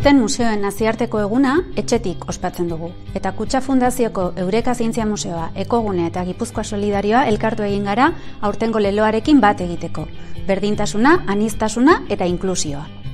Aurten museoen nazioarteko eguna etxetik ospatzen dugu. Eta Kutxa Fundazioko Eureka Zientzia Museoa, Ekogune eta Gipuzkoa Solidarioa elkartu egin gara aurtengo leloarekin bat egiteko. Berdintasuna, aniztasuna eta inklusioa.